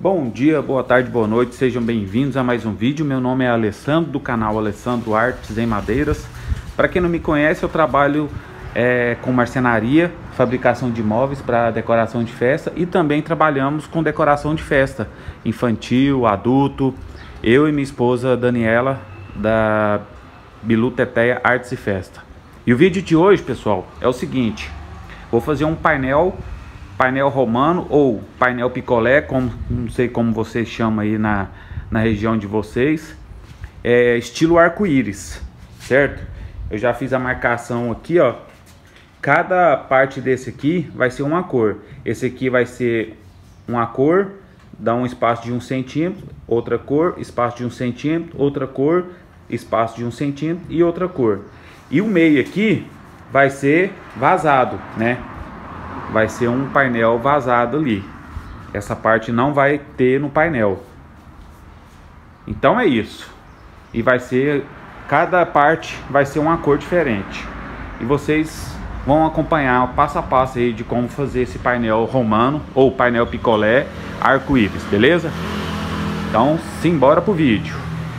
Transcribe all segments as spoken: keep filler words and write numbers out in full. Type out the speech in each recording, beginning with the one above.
Bom dia, boa tarde, boa noite, sejam bem-vindos a mais um vídeo. Meu nome é Alessandro, do canal Alessandro Artes em Madeiras. Para quem não me conhece, eu trabalho é, com marcenaria, fabricação de móveis para decoração de festa, e também trabalhamos com decoração de festa infantil, adulto. Eu e minha esposa Daniela, da Bilu Teteia Artes e Festa. E o vídeo de hoje, pessoal, é o seguinte: vou fazer um painel painel romano ou painel picolé, como não sei como vocês chamam aí na, na região de vocês, é estilo arco-íris, certo? Eu já fiz a marcação aqui, ó. Cada parte desse aqui vai ser uma cor. Esse aqui vai ser uma cor, dá um espaço de um centímetro, outra cor, espaço de um centímetro, outra cor, espaço de um centímetro e outra cor. E o meio aqui vai ser vazado, né? Vai ser um painel vazado ali. Essa parte não vai ter no painel. Então é isso. E vai ser, cada parte vai ser uma cor diferente. E vocês vão acompanhar o passo a passo aí de como fazer esse painel romano ou painel picolé arco-íris, beleza? Então, simbora pro vídeo.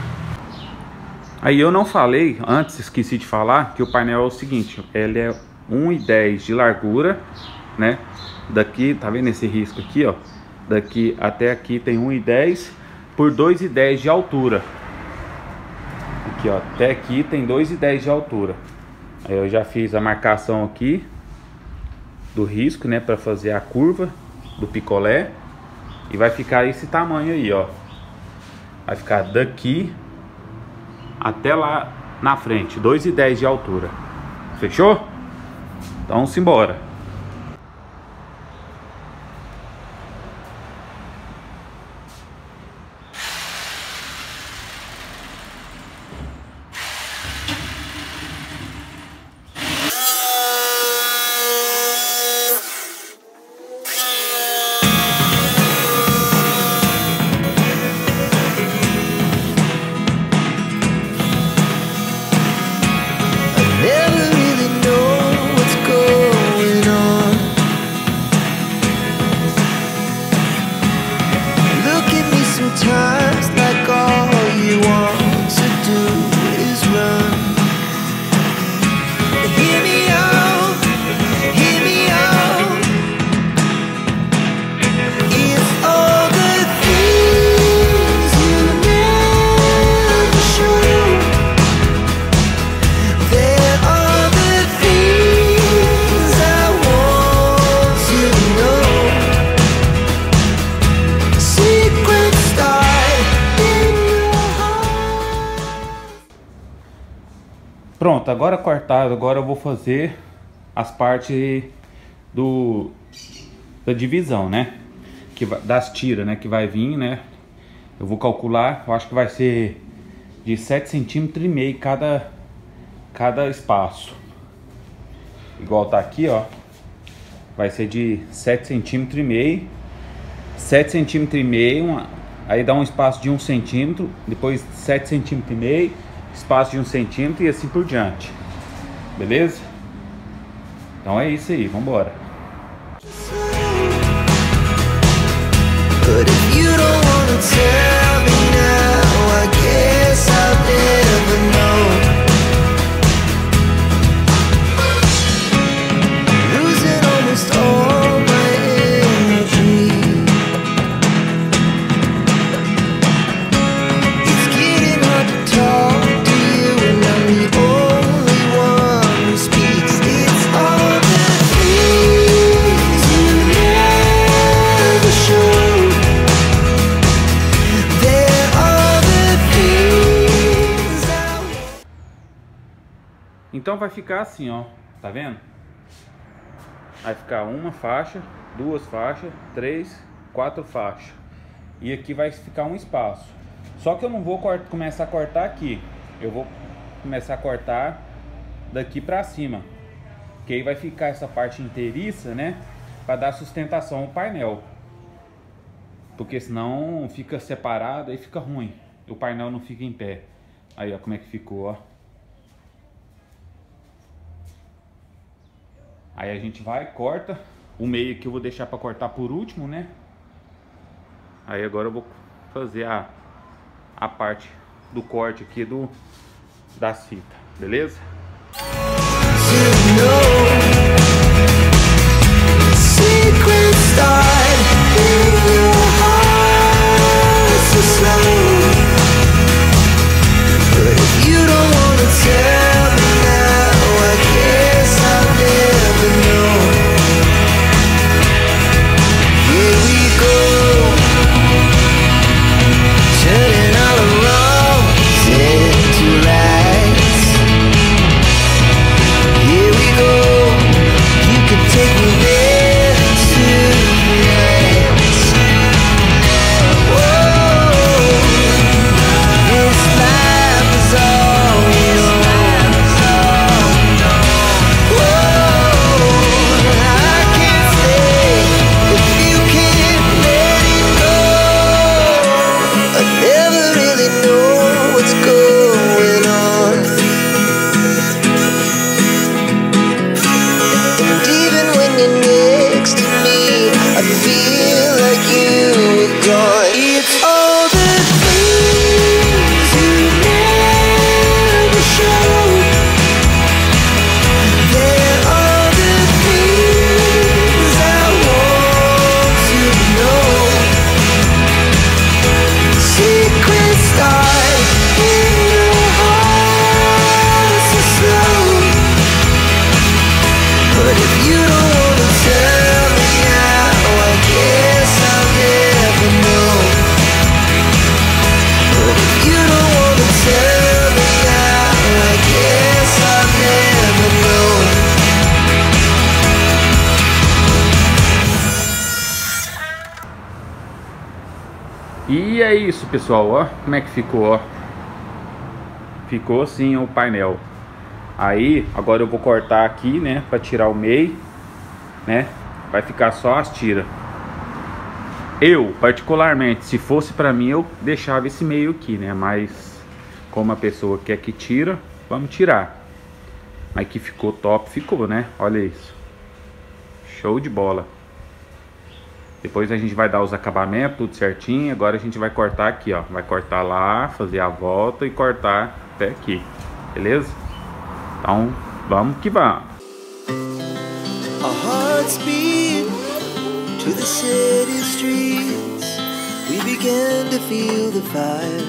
Aí eu não falei, antes esqueci de falar, que o painel é o seguinte: ele é um e dez de largura, né? Daqui, tá vendo esse risco aqui, ó? Daqui até aqui tem um e dez por dois e dez de altura. Aqui, ó, até aqui tem dois e dez de altura. Aí eu já fiz a marcação aqui do risco, né, para fazer a curva do picolé, e vai ficar esse tamanho aí, ó. Vai ficar daqui até lá na frente, dois e dez de altura. Fechou? Então simbora. Pronto, agora cortado, agora eu vou fazer as partes do da divisão, né? Que vai, das tiras, né? Que vai vir, né? Eu vou calcular, eu acho que vai ser de sete centímetros e meio cada cada espaço. Igual tá aqui, ó. Vai ser de sete centímetros e meio. sete centímetros e meio, uma, aí dá um espaço de um centímetro, depois sete centímetros e meio, espaço de um centímetro e assim por diante. Beleza? Então é isso aí, vamos embora. Então vai ficar assim, ó, tá vendo? Vai ficar uma faixa, duas faixas, três, quatro faixas. E aqui vai ficar um espaço. Só que eu não vou começar a cortar aqui. Eu vou começar a cortar daqui pra cima. Que aí vai ficar essa parte inteiriça, né? Pra dar sustentação ao painel. Porque senão fica separado, aí fica ruim. O painel não fica em pé. Aí, ó, como é que ficou, ó. Aí a gente vai, corta. O meio que eu vou deixar para cortar por último, né? Aí agora eu vou fazer a, a parte do corte aqui do, das fitas, beleza? E é isso, pessoal, ó, como é que ficou, ó. Ficou assim o painel. Aí, agora eu vou cortar aqui, né, pra tirar o meio, né. Vai ficar só as tiras. Eu, particularmente, se fosse pra mim, eu deixava esse meio aqui, né. Mas, como a pessoa quer que tira, vamos tirar. Mas que ficou top, ficou, né. Olha isso. Show de bola. Depois a gente vai dar os acabamentos, tudo certinho. Agora a gente vai cortar aqui, ó. Vai cortar lá, fazer a volta e cortar até aqui. Beleza? Então, vamos que vamos. Our hearts beat to the city streets. We began to feel the fire.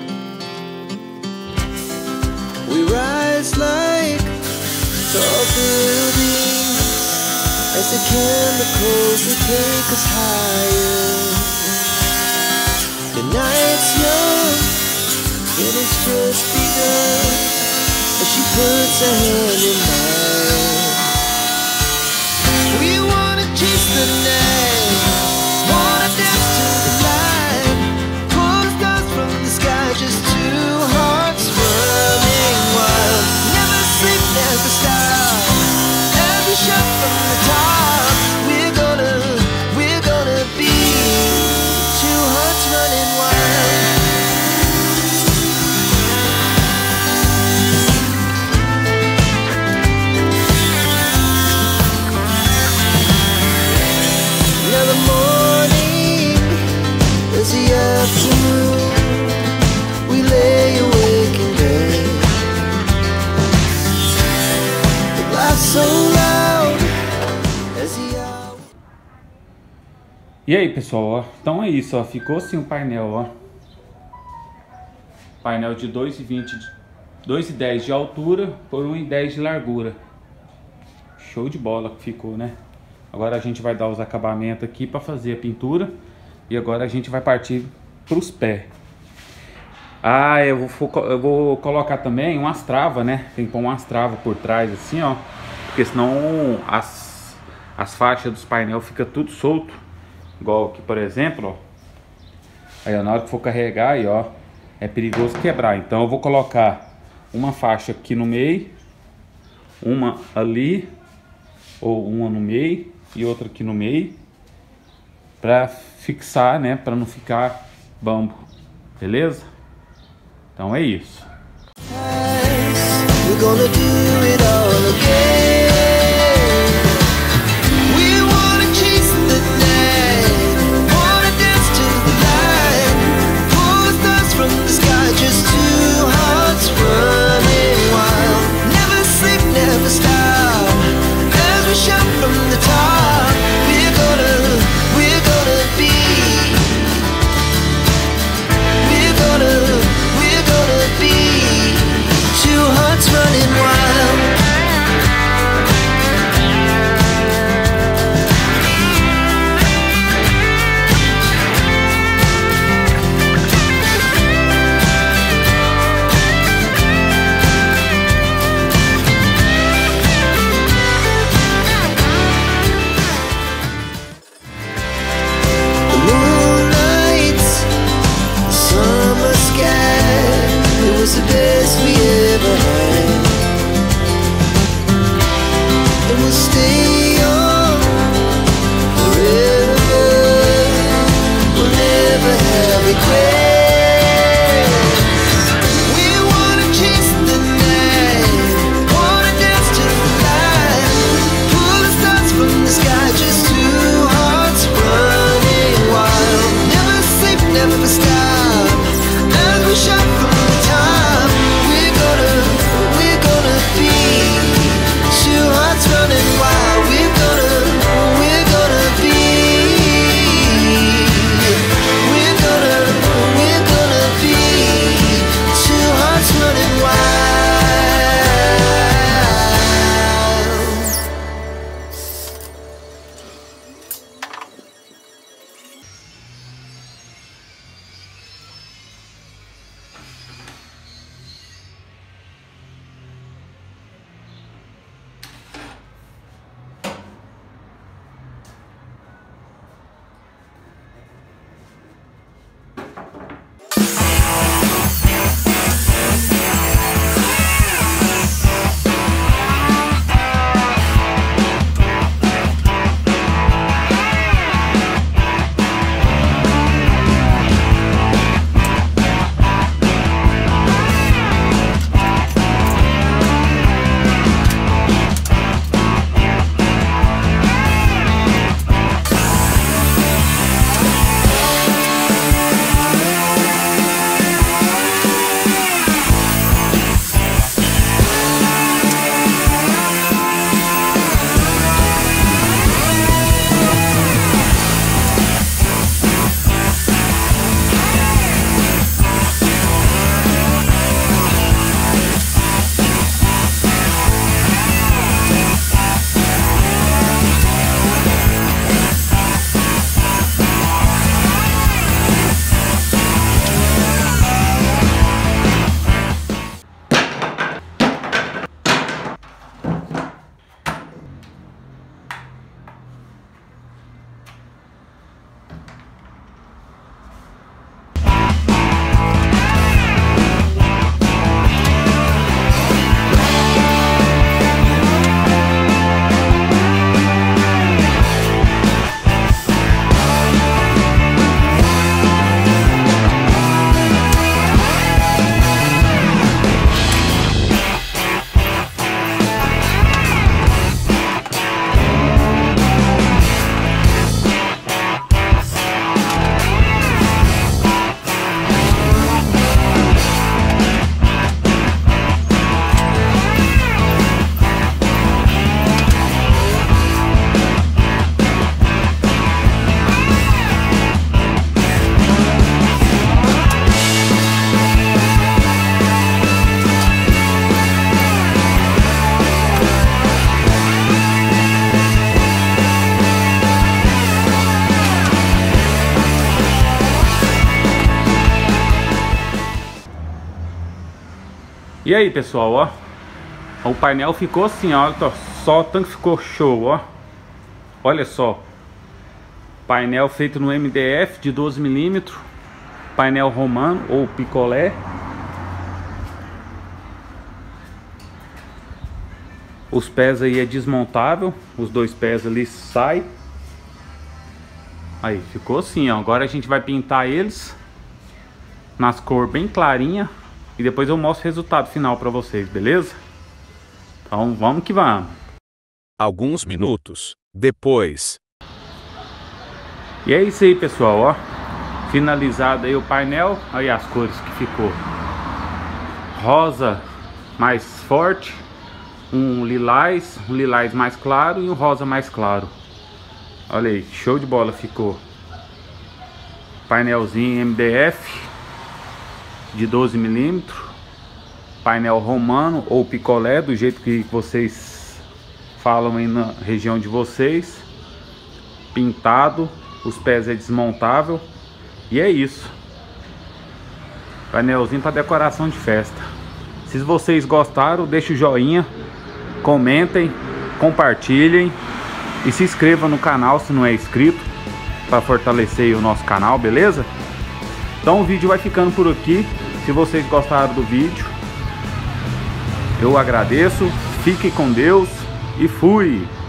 We rise like tall buildings as the chemicals that take us higher. The night's young and it's just begun as she puts her hand in mine. We wanna chase the night, wanna dance to the light, pull the stars from the sky, just two hearts running wild. Never sleep, never stop, every shot from the top. We're gonna, we're gonna be two hearts running wild. Now the morning is the afternoon. We lay awake in bed. The laughs so loud as the hour. E aí, pessoal, ó, então é isso, ó, ficou assim o painel, ó. Painel de dois e vinte, dois e dez de altura por um e dez de largura. Show de bola que ficou, né? Agora a gente vai dar os acabamentos aqui para fazer a pintura. E agora a gente vai partir para os pés. Ah, eu vou, eu vou colocar também umas travas, né? Tem que pôr umas travas por trás assim, ó. Porque senão as, as faixas dos painéis ficam tudo solto. Igual aqui, por exemplo, ó. Aí ó, na hora que for carregar aí, ó, é perigoso quebrar. Então eu vou colocar uma faixa aqui no meio, uma ali, ou uma no meio e outra aqui no meio, para fixar, né, para não ficar bambo, beleza? Então é isso. We're gonna do it all again. We wanna chase the night, wanna dance to the light. E aí, pessoal, ó, o painel ficou assim, ó, só o tanque ficou show, ó. Olha só, painel feito no M D F de doze milímetros, painel romano ou picolé. Os pés aí é desmontável, os dois pés ali saem. Aí, ficou assim, ó. Agora a gente vai pintar eles nas cores bem clarinha e depois eu mostro o resultado final para vocês, beleza? Então vamos que vamos. Alguns minutos depois. E é isso aí, pessoal, ó. Finalizado aí o painel. Aí as cores que ficou. Rosa mais forte, um lilás, um lilás mais claro e um rosa mais claro. Olha aí, show de bola ficou. Painelzinho M D F de doze milímetros, painel romano ou picolé, do jeito que vocês falam aí na região de vocês. Pintado, os pés é desmontável. E é isso. Painelzinho para decoração de festa. Se vocês gostaram, deixa o joinha, comentem, compartilhem e se inscreva no canal se não é inscrito, para fortalecer o nosso canal, beleza? Então o vídeo vai ficando por aqui. Se vocês gostaram do vídeo, eu agradeço. Fiquem com Deus e fui!